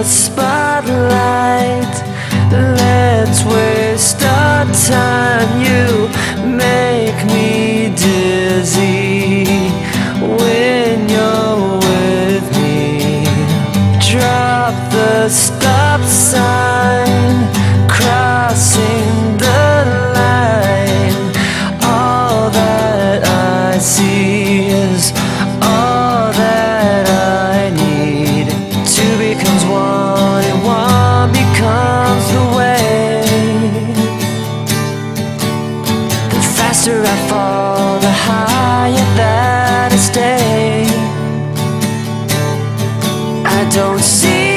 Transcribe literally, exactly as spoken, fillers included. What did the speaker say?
spotlight. Let's waste our time. You make me dizzy when you're with me. Drop the stop sign, crossing the line. All that I see is all that I need. Two becomes one and one becomes the way. The faster I fall, the higher that I stay. I don't see